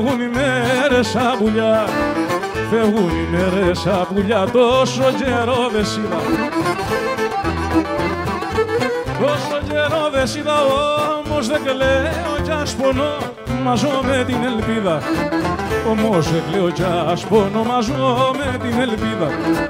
φεύγουν οι μέρες σαν πουλιά, φεύγουν οι μέρες σαν πουλιά, τόσο καιρό δες είδα. Τόσο καιρό δες είδα, όμως δεν κλαίω κι ας πονώ, μαζώ με την ελπίδα. Όμως δεν κλαίω κι ας πονώ, μαζώ με την ελπίδα.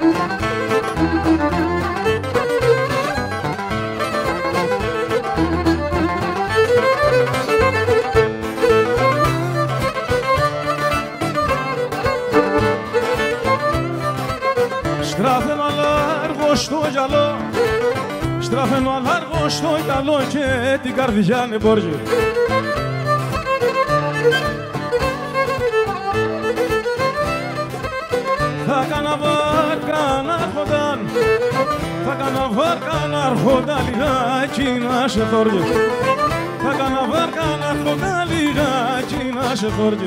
Στράφαινο αλάργο στο γυαλό, στράφαινο αλάργο στο γυαλό και την καρδιά νεμπόργη. Θα κάνα βάρκα να έρχονταν, θα κάνα βάρκα να έρχονταν λιγάκι να σε θόργει. Θα κάνα βάρκα να έρχονταν λιγάκι να σε θόργει.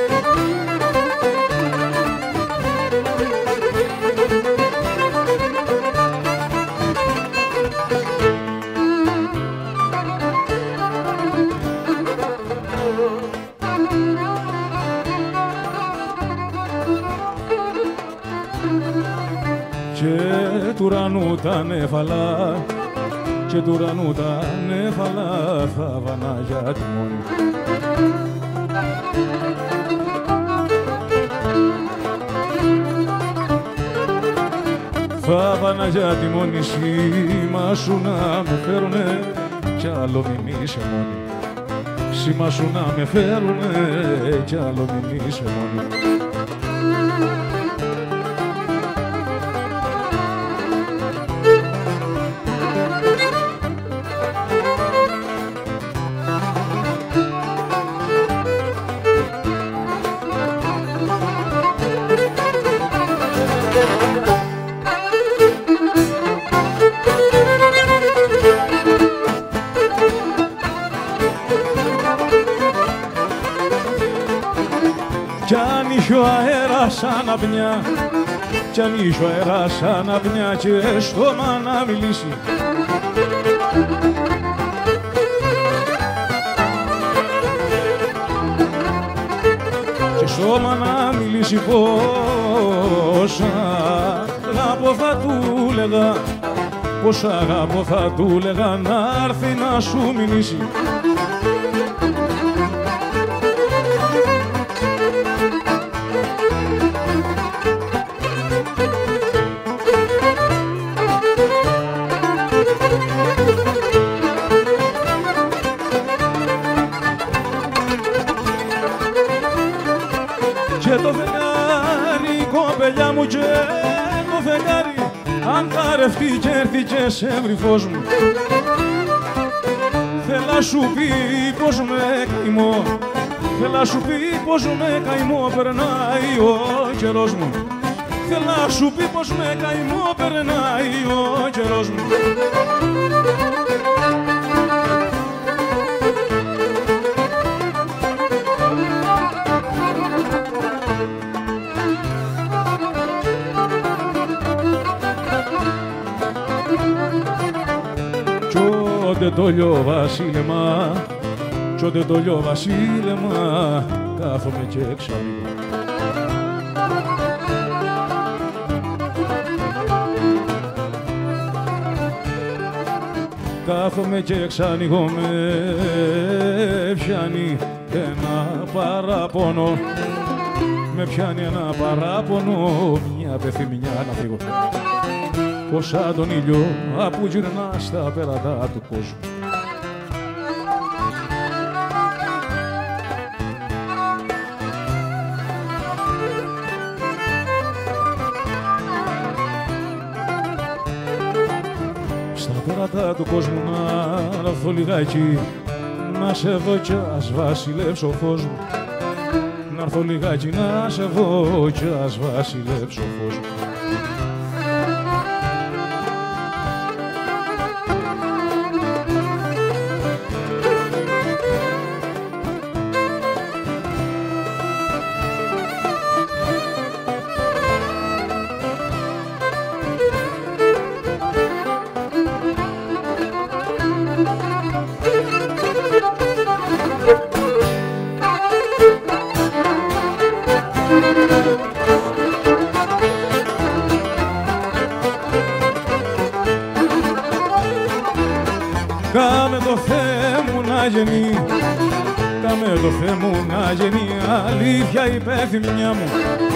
Και του ουρανού τα νεφαλά, και του ουρανού τα νεφαλά θα βανά για τη μόνη. Θα βανά για τη μόνη, σήμα σου να με φέρουνε κι άλλο μην είσαι μόνη. Σήμα σου να με φέρουνε κι άλλο μην είσαι μόνη. Κι αν είχε ο αέρας σαν απνιά, κι αν είχε ο αέρας σαν απνιά και στόμα να μιλήσει, και στόμα να μιλήσει, πόσα αγάπω θα του λέγα, πόσα αγάπω θα του λέγα να έρθει να σου μιλήσει. Και το φεγγάρι, κοπελιά μου, και το φεγγάρι, αν καρευτεί και έρθει και σε βρει φως μου, θέλα σου πει πως με καημό, θέλα σου πει πως με καημό περνάει ο καιρός μου, θέλα σου πει πως με καημό περνάει ο καιρός μου. Τσότε το λιώ βασίλεμα, τσότε το λιώ βασίλεμα, κάθομαι και εξαλίγω. Κάθομαι και εξανοίγω, με πιάνει ένα παράπονο, με πιάνει ένα παράπονο, μια πεθυμιά να φύγω. Πως σαν τον ήλιο που γυρνά στα πέρατα του κόσμου. Στα πέρατα του κόσμου να έρθω λιγάκι, να σε δω κι ας βασιλεύσω φως μου. Να έρθω λιγάκι να σε δω κι ας βασιλεύσω φως μου. το Θεέ μου να γίνει αλήθεια η πεθυμιά μου.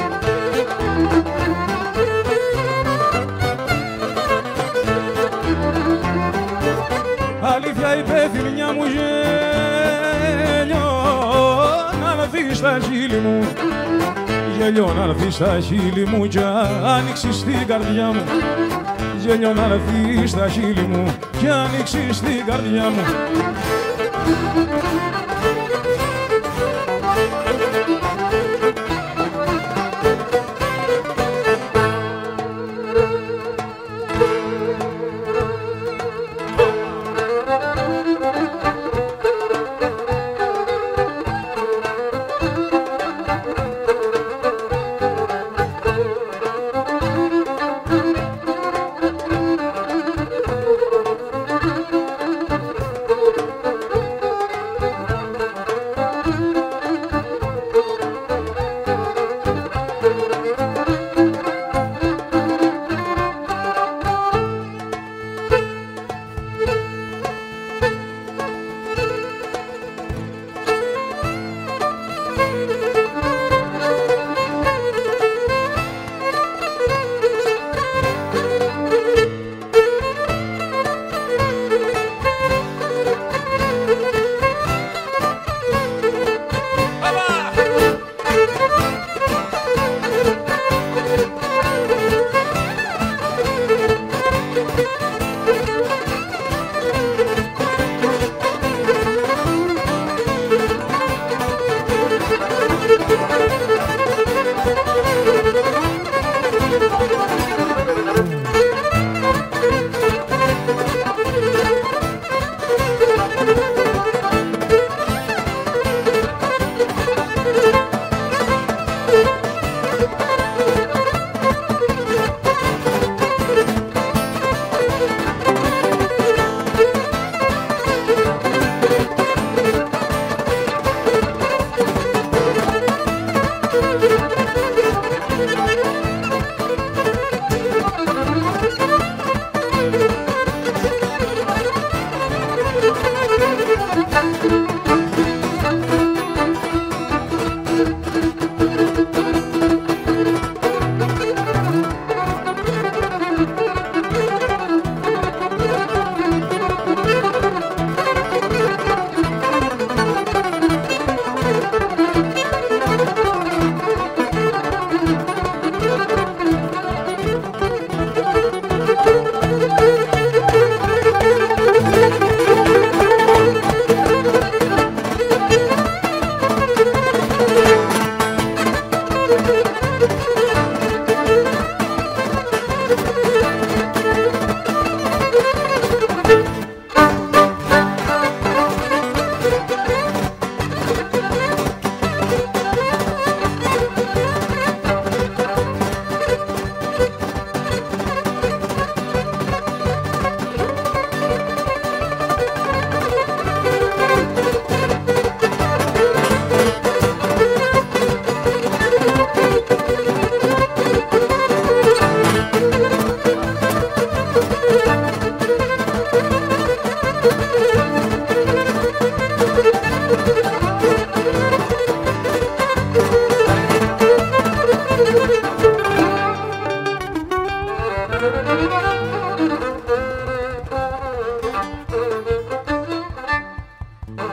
Αλήθεια η πεθυμιά μου γέλιο να έρθει στα χείλη μου. Γέλιο να έρθει στα χείλη μου κι άνοιξει στην καρδιά μου. Γέλιο να έρθει στα χείλη μου κι άνοιξει στην καρδιά μου.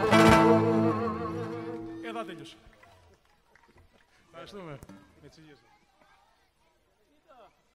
Ευχαριστούμε. Έτσι,